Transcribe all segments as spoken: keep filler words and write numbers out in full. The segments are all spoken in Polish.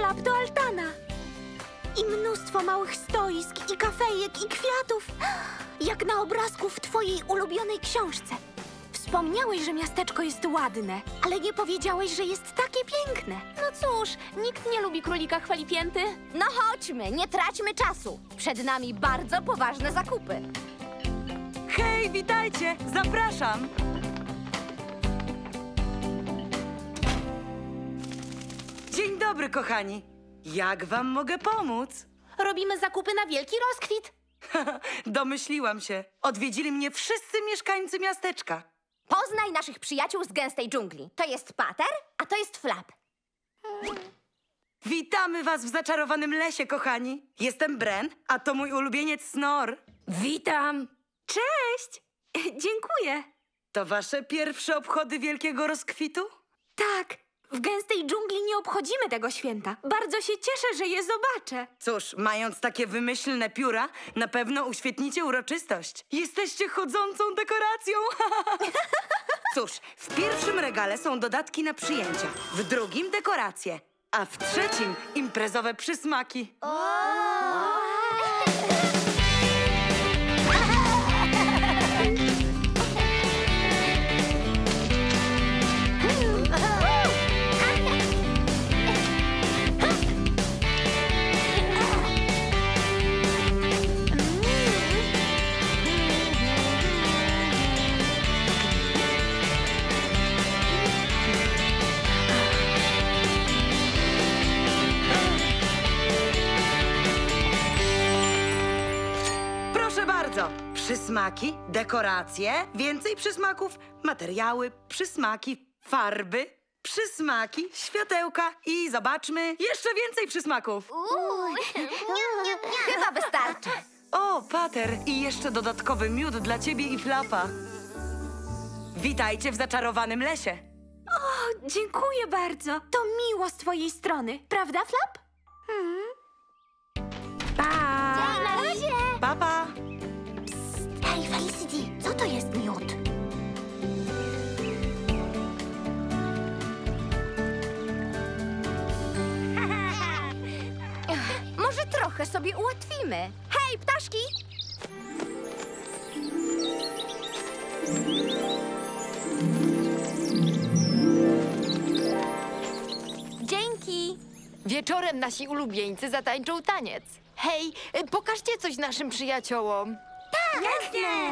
Flap to altana. I mnóstwo małych stoisk, i kafejek, i kwiatów. Jak na obrazku w twojej ulubionej książce. Wspomniałeś, że miasteczko jest ładne, ale nie powiedziałeś, że jest takie piękne. No cóż, nikt nie lubi królika chwalipięty. No chodźmy, nie traćmy czasu. Przed nami bardzo poważne zakupy. Hej, witajcie! Zapraszam! Dzień dobry, kochani. Jak wam mogę pomóc? Robimy zakupy na wielki rozkwit. Domyśliłam się. Odwiedzili mnie wszyscy mieszkańcy miasteczka. Poznaj naszych przyjaciół z gęstej dżungli. To jest Pater, a to jest Flap. Witamy was w zaczarowanym lesie, kochani. Jestem Bren, a to mój ulubieniec Snor. Witam. Cześć. Dziękuję. To wasze pierwsze obchody wielkiego rozkwitu? Tak, w gęstej dżungli nie obchodzimy tego święta. Bardzo się cieszę, że je zobaczę. Cóż, mając takie wymyślne pióra, na pewno uświetnicie uroczystość. Jesteście chodzącą dekoracją. Cóż, w pierwszym regale są dodatki na przyjęcia, w drugim dekoracje, a w trzecim imprezowe przysmaki. Proszę bardzo, przysmaki, dekoracje, więcej przysmaków, materiały, przysmaki, farby, przysmaki, światełka i zobaczmy, jeszcze więcej przysmaków. Chyba wystarczy. O, Pater, i jeszcze dodatkowy miód dla ciebie i Flapa. Witajcie w zaczarowanym lesie. O, dziękuję bardzo. To miło z twojej strony. Prawda, Flap? Hmm. Pa! Na razie. Papa. Hej, Felicity, co to jest miód? Może trochę sobie ułatwimy. Hej, ptaszki! Dzięki. Wieczorem nasi ulubieńcy zatańczą taniec. Hej, y, pokażcie coś naszym przyjaciołom. Jasne!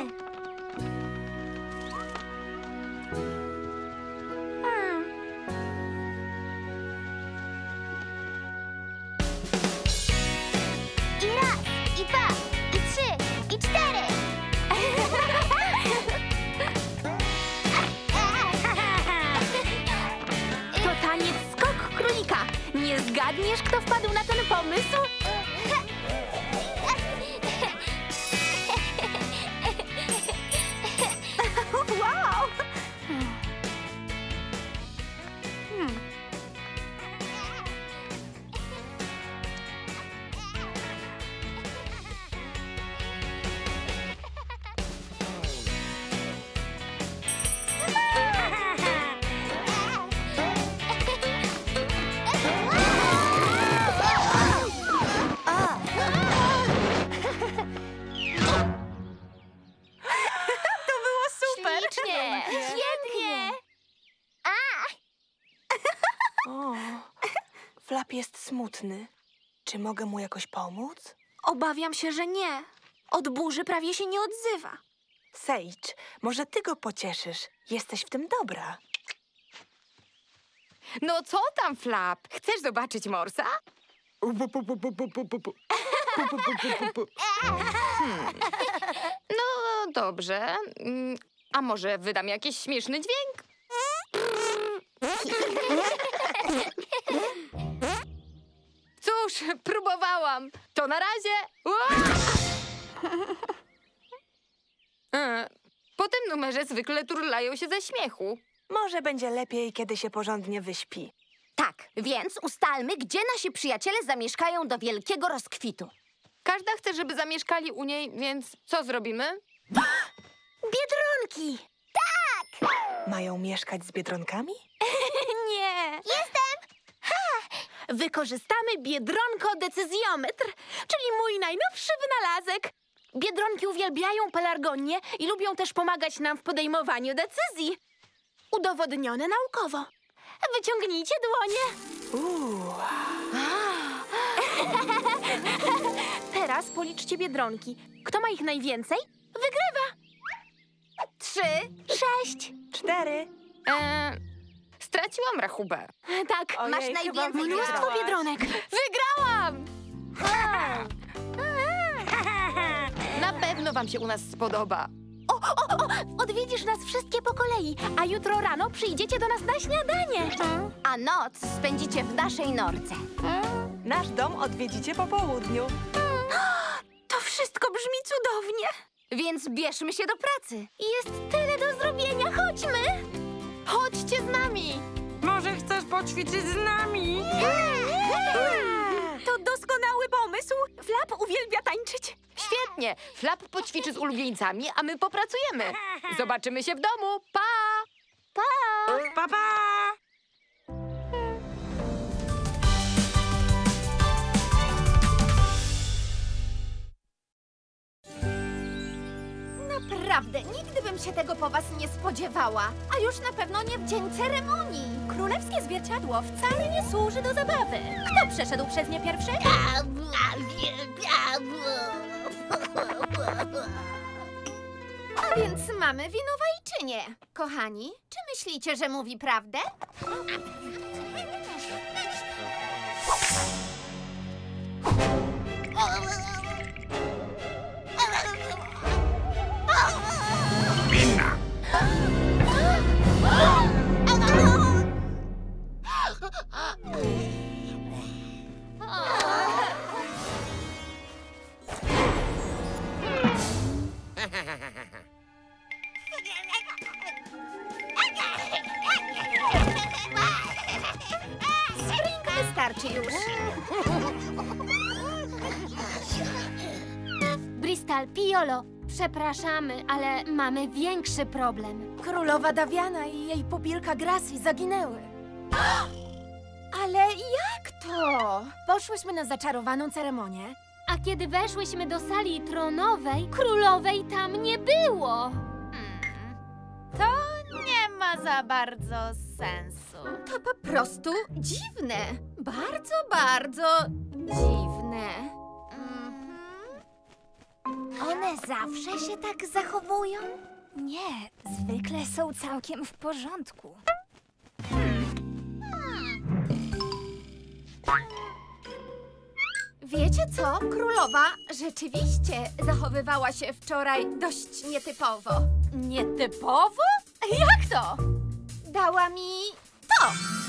I raz, i dwa, i trzy, i cztery. To taniec skok królika. Nie zgadniesz, kto wpadł na ten pomysł? Wow! Ślicznie. Świetnie. O, Flap jest smutny. Czy mogę mu jakoś pomóc? Obawiam się, że nie. Od burzy prawie się nie odzywa. Sage, może ty go pocieszysz. Jesteś w tym dobra. No co tam, Flap? Chcesz zobaczyć Morsa? Hmm. No dobrze. Mm, A może wydam jakiś śmieszny dźwięk? Cóż, próbowałam. To na razie. Ua! E, Po tym numerze zwykle turlają się ze śmiechu. Może będzie lepiej, kiedy się porządnie wyśpi. Tak, więc ustalmy, gdzie nasi przyjaciele zamieszkają do wielkiego rozkwitu. Każda chce, żeby zamieszkali u niej, więc co zrobimy? Biedronki! Mają mieszkać z biedronkami? Nie. Jestem! Wykorzystamy biedronko-decyzjometr, czyli mój najnowszy wynalazek. Biedronki uwielbiają pelargonię i lubią też pomagać nam w podejmowaniu decyzji. Udowodnione naukowo. Wyciągnijcie dłonie. Uuu. Teraz policzcie biedronki. Kto ma ich najwięcej, wygrywa. Trzy. Sześć. Cztery. Eee, straciłam rachubę. Tak, Ojej, Masz chyba najwięcej mnóstwo wygrałaś. biedronek. Wygrałam! Na pewno wam się u nas spodoba. O, o, o, odwiedzisz nas wszystkie po kolei, a jutro rano przyjdziecie do nas na śniadanie. A noc spędzicie w naszej norce. Nasz dom odwiedzicie po południu. To wszystko brzmi cudownie. Więc bierzmy się do pracy. Jest tyle do zrobienia, chodźmy. Chodźcie z nami! Może chcesz poćwiczyć z nami? To doskonały pomysł. Flap uwielbia tańczyć. Świetnie! Flap poćwiczy z ulubieńcami, a my popracujemy. Zobaczymy się w domu. Pa! Pa, pa! Naprawdę, nigdy bym się tego po was nie spodziewała. A już na pewno nie w dzień ceremonii. Królewskie zwierciadło wcale nie służy do zabawy. Kto przeszedł przez nie pierwszy? A więc mamy winowajczynię. Kochani, czy myślicie, że mówi prawdę? Spring wystarczy już. Bristol, Piolo, przepraszamy, ale mamy większy problem. Królowa Dawiana i jej pupilka Gracie zaginęły. Ale jak to? Poszłyśmy na zaczarowaną ceremonię. A kiedy weszłyśmy do sali tronowej, królowej tam nie było. To nie ma za bardzo sensu. To po prostu dziwne. Bardzo, bardzo dziwne. Mhm. One zawsze się tak zachowują? Nie, zwykle są całkiem w porządku. Wiecie co? Królowa rzeczywiście zachowywała się wczoraj dość nietypowo. Nietypowo? Jak to? Dała mi to.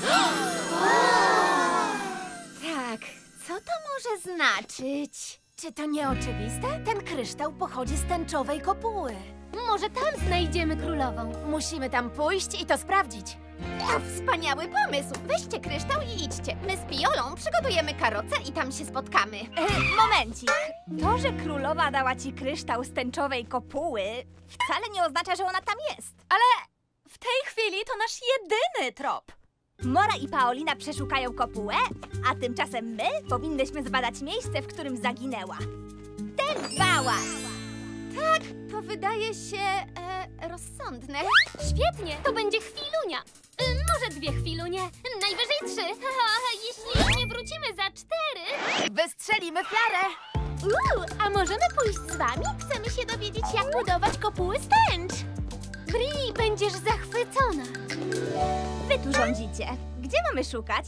Tak, co to może znaczyć? Czy to nieoczywiste? Ten kryształ pochodzi z tęczowej kopuły. Może tam znajdziemy królową. Musimy tam pójść i to sprawdzić. To wspaniały pomysł. Weźcie kryształ i idźcie. My z Piolą przygotujemy karocę i tam się spotkamy. E, momencik. To, że królowa dała ci kryształ z tęczowej kopuły, wcale nie oznacza, że ona tam jest. Ale w tej chwili to nasz jedyny trop. Mora i Paolina przeszukają kopułę, a tymczasem my powinnyśmy zbadać miejsce, w którym zaginęła. Ten pałac! Tak, to wydaje się e, rozsądne. Świetnie, to będzie chwilunia. Y, może dwie chwilunie, najwyżej trzy. Jeśli nie wrócimy za cztery... Wystrzelimy flarę! Uuu, a możemy pójść z wami? Chcemy się dowiedzieć, jak budować kopuły z tęcz. Bri, będziesz zachwycona. Wy tu rządzicie. Gdzie mamy szukać?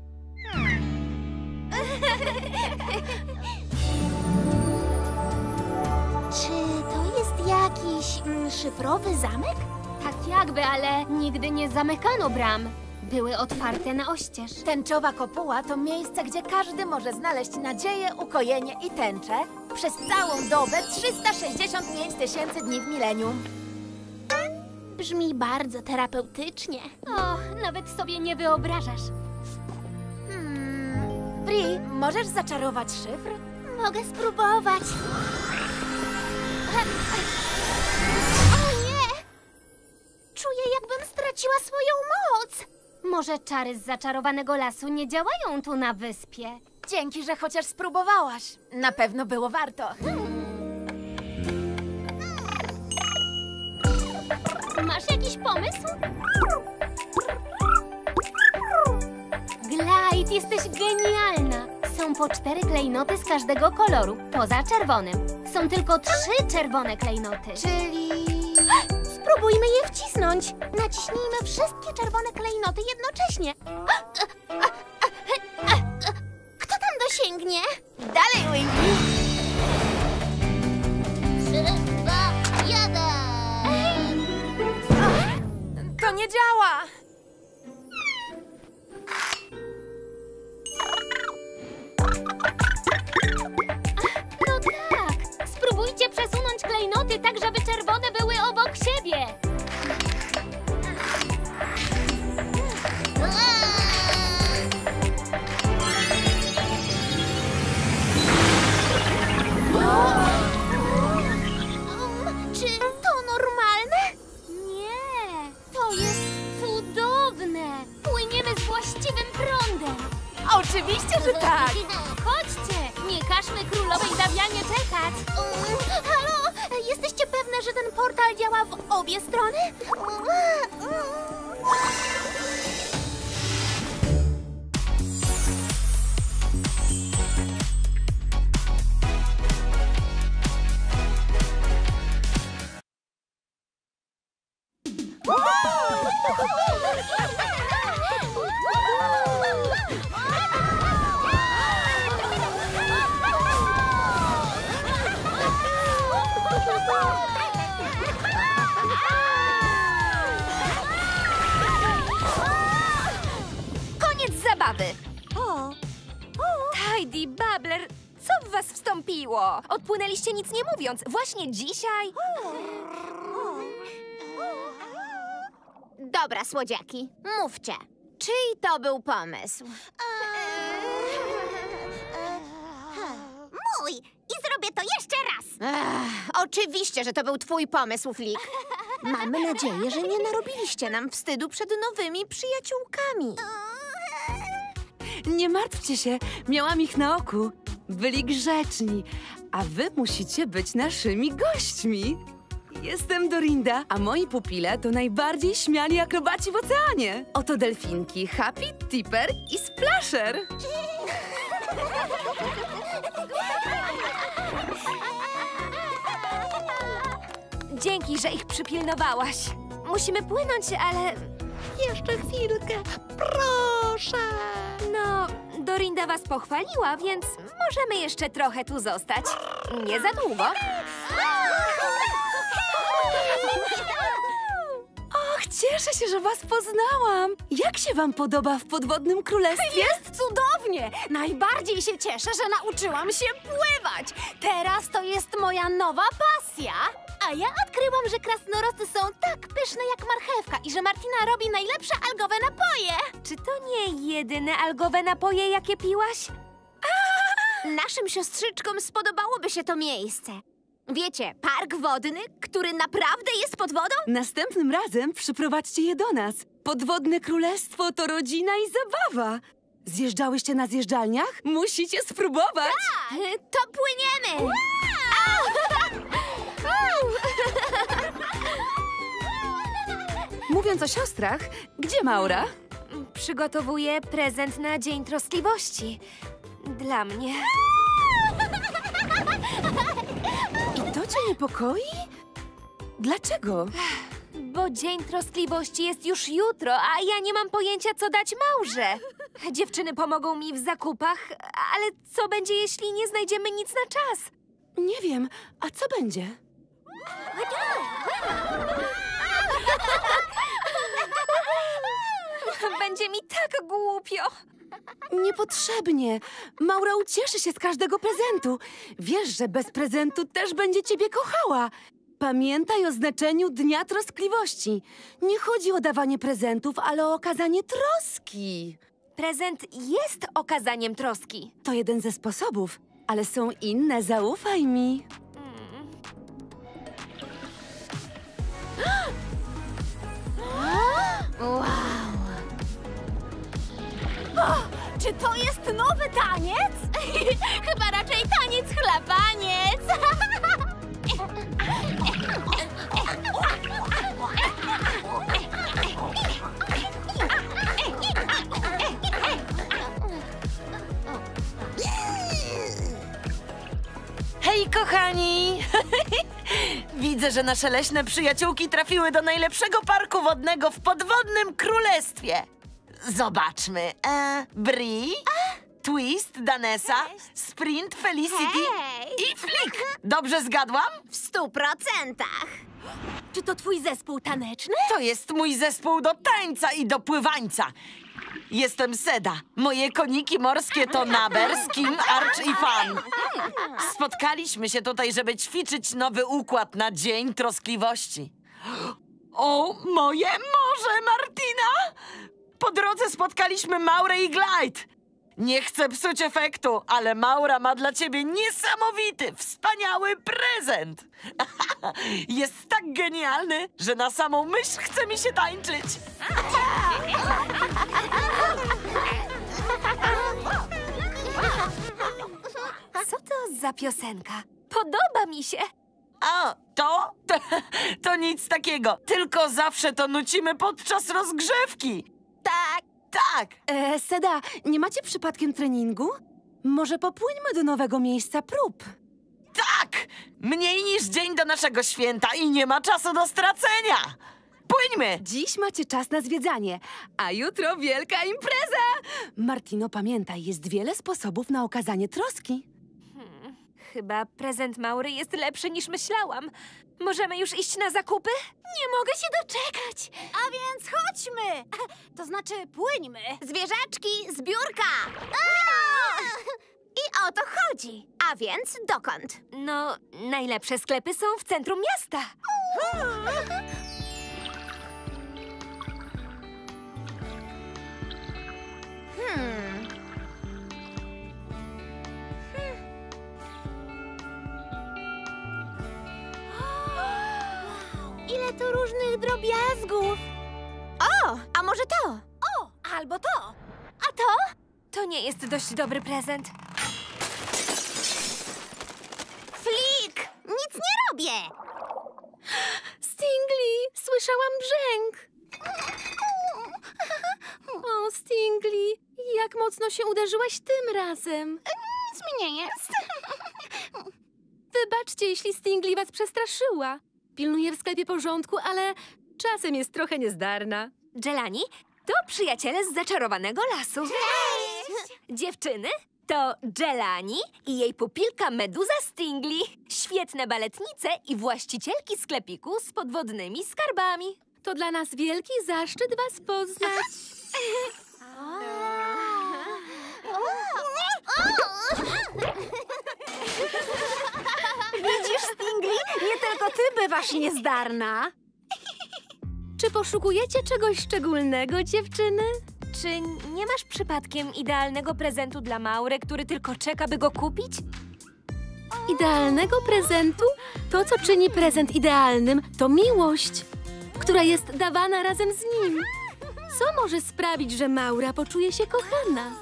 Czy to jest jakiś mm, szyfrowy zamek? Tak jakby, ale nigdy nie zamykano bram. Były otwarte na oścież. Tęczowa kopuła to miejsce, gdzie każdy może znaleźć nadzieję, ukojenie i tęczę przez całą dobę trzysta sześćdziesiąt pięć tysięcy dni w milenium. Brzmi bardzo terapeutycznie. O, nawet sobie nie wyobrażasz. Hmm. Bri, możesz zaczarować szyfr? Mogę spróbować. O nie! Czuję, jakbym straciła swoją moc. Może czary z zaczarowanego lasu nie działają tu na wyspie? Dzięki, że chociaż spróbowałaś. Na pewno było warto. Masz jakiś pomysł? Glide, jesteś genialna! Są po cztery klejnoty z każdego koloru, poza czerwonym. Są tylko trzy czerwone klejnoty. Czyli... Spróbujmy je wcisnąć. Naciśnijmy wszystkie czerwone klejnoty jednocześnie. Kto tam dosięgnie? Dalej, Winky! Trzy, dwa, jeden! To nie działa! No tak. Spróbujcie przesunąć klejnoty tak, żeby czerwone były obok siebie. Czy to normalne? Nie, to jest cudowne. Płyniemy z właściwym prądem. Oczywiście, że tak! Chodźcie, nie każmy królowej Dawianie czekać. Halo, jesteście pewne, że ten portal działa w obie strony? Koniec zabawy. O, Tidy Babbler, co w was wstąpiło? Odpłynęliście nic nie mówiąc. Właśnie dzisiaj? Dobra, słodziaki, mówcie. Czyj to był pomysł? Mój! I zrobię to jeszcze raz! Ech, oczywiście, że to był twój pomysł, Flik. Mamy nadzieję, że nie narobiliście nam wstydu przed nowymi przyjaciółkami. Nie martwcie się, miałam ich na oku. Byli grzeczni, a wy musicie być naszymi gośćmi. Jestem Dorinda, a moi pupile to najbardziej śmiali akrobaci w oceanie. Oto delfinki Happy, Tipper i Splasher. Dzięki, że ich przypilnowałaś. Musimy płynąć, ale... Jeszcze chwilkę, proszę. No, Dorinda was pochwaliła, więc możemy jeszcze trochę tu zostać. Nie za długo. Och, cieszę się, że was poznałam. Jak się wam podoba w Podwodnym Królestwie? Jest cudownie! Najbardziej się cieszę, że nauczyłam się pływać! Teraz to jest moja nowa pasja! A ja odkryłam, że krasnorocy są tak pyszne jak marchewka i że Martina robi najlepsze algowe napoje. Czy to nie jedyne algowe napoje, jakie piłaś? Naszym siostrzyczkom spodobałoby się to miejsce. Wiecie, park wodny, który naprawdę jest pod wodą? Następnym razem przyprowadźcie je do nas. Podwodne Królestwo to rodzina i zabawa. Zjeżdżałyście na zjeżdżalniach? Musicie spróbować. To płyniemy! Mówiąc o siostrach, gdzie Maura? Przygotowuję prezent na Dzień Troskliwości. Dla mnie. I to cię niepokoi? Dlaczego? Bo Dzień Troskliwości jest już jutro, a ja nie mam pojęcia, co dać Maurze. Dziewczyny pomogą mi w zakupach, ale co będzie, jeśli nie znajdziemy nic na czas? Nie wiem, a co będzie? Będzie mi tak głupio. Niepotrzebnie. Maura ucieszy się z każdego prezentu. Wiesz, że bez prezentu też będzie ciebie kochała. Pamiętaj o znaczeniu Dnia Troskliwości. Nie chodzi o dawanie prezentów, ale o okazanie troski. Prezent jest okazaniem troski. To jeden ze sposobów, ale są inne, zaufaj mi. Wow! Czy to jest nowy taniec? Chyba raczej taniec chlapaniec. Hej, kochani! Widzę, że nasze leśne przyjaciółki trafiły do najlepszego parku wodnego w podwodnym królestwie. Zobaczmy. E, Bri, Twist, Danesa, Sprint, Felicity Hej! i Flick. Dobrze zgadłam? W stu procentach. Czy to twój zespół taneczny? To jest mój zespół do tańca i do pływańca. Jestem Seda. Moje koniki morskie to Naber, Skim, Arch i Fan. Spotkaliśmy się tutaj, żeby ćwiczyć nowy układ na Dzień Troskliwości. O, moje morze, Martina! Po drodze spotkaliśmy Maurę i Glide. Nie chcę psuć efektu, ale Maura ma dla ciebie niesamowity, wspaniały prezent. Jest tak genialny, że na samą myśl chce mi się tańczyć. Co to za piosenka? Podoba mi się. A, to? to? To nic takiego. Tylko zawsze to nucimy podczas rozgrzewki. Tak, tak. E, Seda, nie macie przypadkiem treningu? Może popłyńmy do nowego miejsca prób. Tak! Mniej niż dzień do naszego święta i nie ma czasu do stracenia. Płyńmy! Dziś macie czas na zwiedzanie, a jutro wielka impreza! Martino, pamiętaj, jest wiele sposobów na okazanie troski. Chyba prezent Maury jest lepszy niż myślałam. Możemy już iść na zakupy? Nie mogę się doczekać. A więc chodźmy. To znaczy płyńmy. Zwierzaczki, zbiórka! I o to chodzi. A więc dokąd? No, najlepsze sklepy są w centrum miasta. Hmm. Ile tu różnych drobiazgów. O, a może to? O, albo to. A to? To nie jest dość dobry prezent. Flick! Nic nie robię! Stingli, słyszałam brzęk. O, Stingli, jak mocno się uderzyłaś tym razem. Nic mi nie jest. Wybaczcie, jeśli Stingli was przestraszyła. Pilnuję w sklepie porządku, ale czasem jest trochę niezdarna. Jelani to przyjaciele z zaczarowanego lasu. Cześć! Dziewczyny to Jelani i jej pupilka Meduza Stingli. Świetne baletnice i właścicielki sklepiku z podwodnymi skarbami. To dla nas wielki zaszczyt was poznać. Widzisz, Stingli? Nie tylko ty bywasz niezdarna. Czy poszukujecie czegoś szczególnego, dziewczyny? Czy nie masz przypadkiem idealnego prezentu dla Maury, który tylko czeka, by go kupić? Idealnego prezentu? To, co czyni prezent idealnym, to miłość, która jest dawana razem z nim. Co może sprawić, że Maura poczuje się kochana?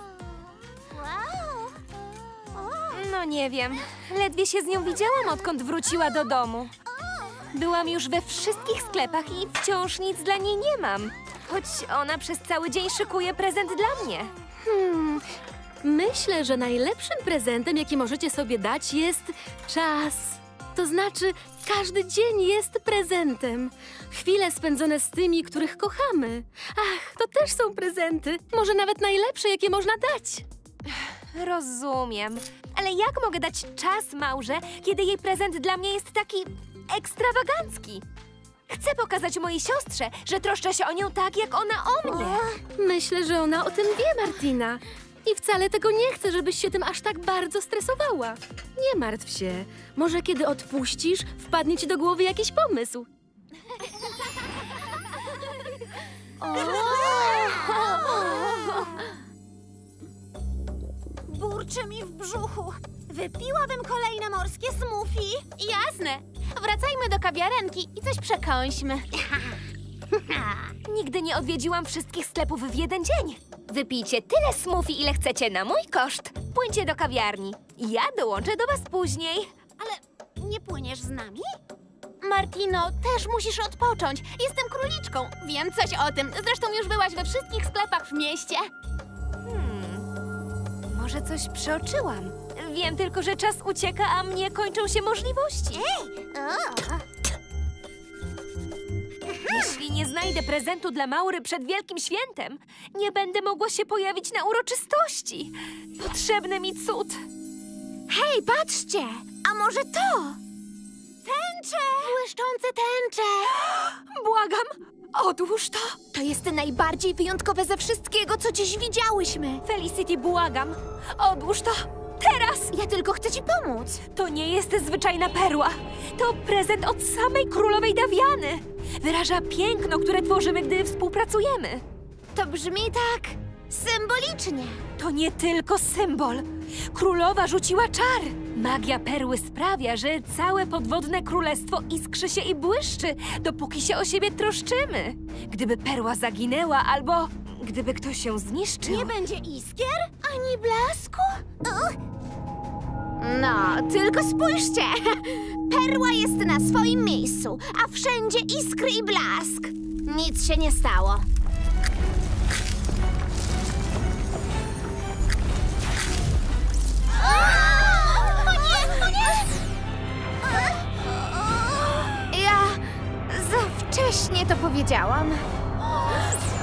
No nie wiem. Ledwie się z nią widziałam, odkąd wróciła do domu. Byłam już we wszystkich sklepach i wciąż nic dla niej nie mam. Choć ona przez cały dzień szykuje prezent dla mnie. Hmm, myślę, że najlepszym prezentem, jaki możecie sobie dać, jest czas. To znaczy, każdy dzień jest prezentem. Chwile spędzone z tymi, których kochamy. Ach, to też są prezenty. Może nawet najlepsze, jakie można dać. Rozumiem. Ale jak mogę dać czas Maurze, kiedy jej prezent dla mnie jest taki ekstrawagancki? Chcę pokazać mojej siostrze, że troszczę się o nią tak, jak ona o mnie. Myślę, że ona o tym wie, Martina. I wcale tego nie chcę, żebyś się tym aż tak bardzo stresowała. Nie martw się. Może kiedy odpuścisz, wpadnie ci do głowy jakiś pomysł. Burczy mi w brzuchu. Wypiłabym kolejne morskie smoothie. Jasne. Wracajmy do kawiarenki i coś przekąśmy. Nigdy nie odwiedziłam wszystkich sklepów w jeden dzień. Wypijcie tyle smoothie, ile chcecie na mój koszt. Płyńcie do kawiarni. Ja dołączę do was później. Ale nie płyniesz z nami? Martino, też musisz odpocząć. Jestem króliczką. Wiem coś o tym. Zresztą już byłaś we wszystkich sklepach w mieście. Może coś przeoczyłam. Wiem tylko, że czas ucieka, a mnie kończą się możliwości. Jeśli nie znajdę prezentu dla Maury przed Wielkim Świętem, nie będę mogła się pojawić na uroczystości. Potrzebny mi cud. Hej, patrzcie! A może to? Tęcze! Błyszczące tęcze! Błagam, odłóż to. To jest najbardziej wyjątkowe ze wszystkiego, co dziś widziałyśmy. Felicity, błagam, odłóż to. Teraz! Ja tylko chcę ci pomóc. To nie jest zwyczajna perła. To prezent od samej królowej Dawiany. Wyraża piękno, które tworzymy, gdy współpracujemy. To brzmi tak symbolicznie. To nie tylko symbol. Królowa rzuciła czar. Magia perły sprawia, że całe podwodne królestwo iskrzy się i błyszczy, dopóki się o siebie troszczymy. Gdyby perła zaginęła albo gdyby ktoś ją zniszczył... Nie będzie iskier? Ani blasku? No, tylko spójrzcie. Perła jest na swoim miejscu, a wszędzie iskry i blask. Nic się nie stało. O nie, o nie! Ja za wcześnie to powiedziałam.